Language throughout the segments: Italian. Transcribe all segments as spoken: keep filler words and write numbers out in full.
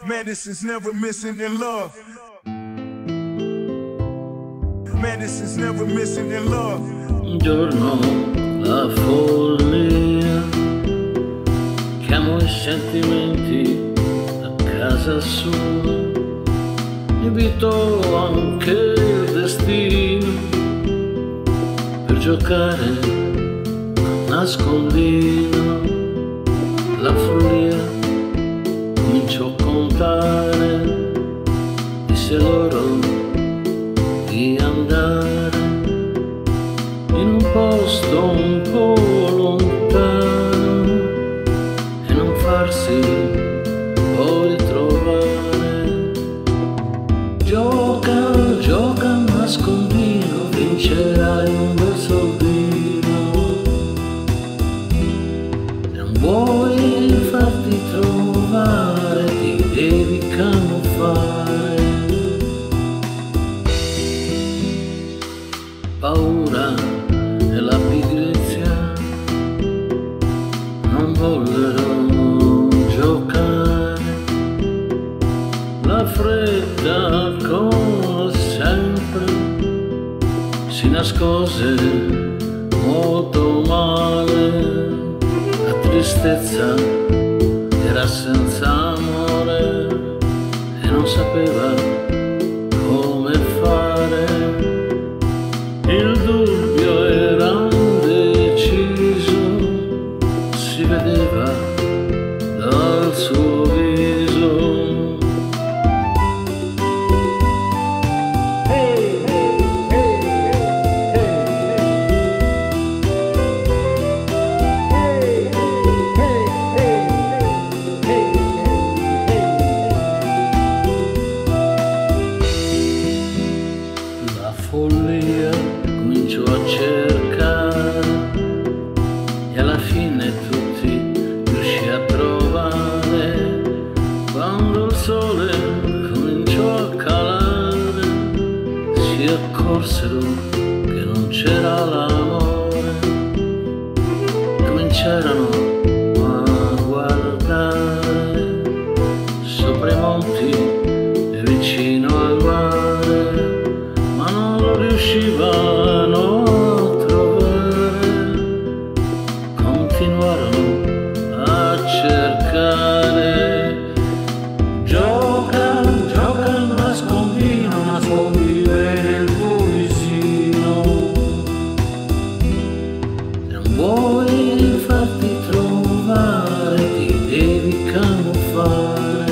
Medicine's never missing in love. Medicine's never missing in love. Un giorno la follia chiamò i sentimenti a casa sua, invitò anche il destino per giocare a nascondino. La follia cominciò a contare, disse loro di andare in un posto un po' lontano e non farsi poi trovare. Gioca, gioca a nascondino, vincerai un bel soldino. Se non vuoi farti trovare, ti devi camuffare. Paura e la pigrizia non vollero giocare. La fretta, come sempre, si nascose molto male. La tristezza era senza amore e non sapeva come fare. Il dubbio era indeciso, si vedeva dal suo viso. Hey, hey, hey, hey, hey, hey, hey, la follia cominciò a cercare e alla fine tutti riuscì a trovare. Quando il sole cominciò a calare, si accorsero che non c'era l'amore. Cominciarono a guardare sopra i monti e vicino al mare, ma non lo riuscivano a trovare. Continuarono a cercare. Gioca, gioca a nascondino, nascondi bene il tuo visino. Se non vuoi farti trovare, ti devi camuffare.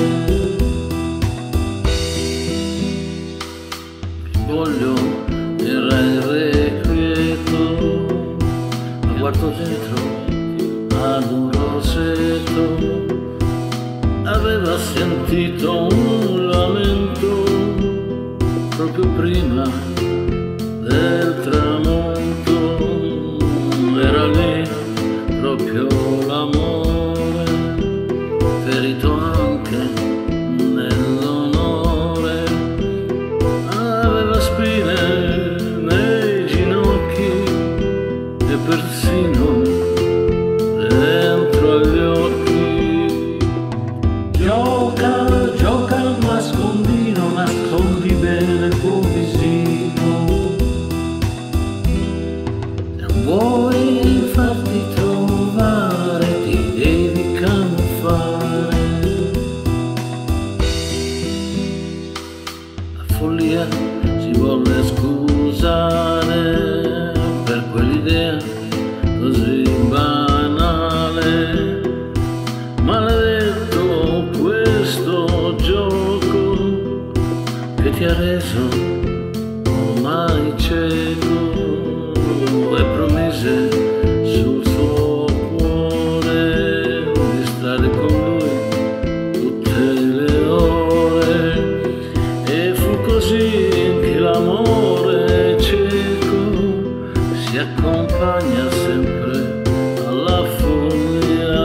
Voglio era il requieto, ma guardo dentro ad un rosetto. Aveva sentito un lamento proprio prima del tramonto. Era lì proprio l'amore, ferito anche nell'onore. Aveva spine nei ginocchi e persino dentro agli occhi. Gioca, gioca a nascondino, nascondi bene il tuo visino. Se non vuoi farti trovare, ti devi camuffare. La follia si volle scusare per quell'idea così banale. Maledetto questo gioco che ti ha reso ormai cieco, e promise sul suo cuore di stare con lui tutte le ore. E fu così che l'amore cieco si accompagna sempre alla follia.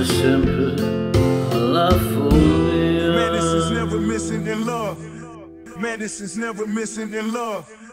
sempre alla follia. Medicine's never missing in love. Medicine's never missing in love.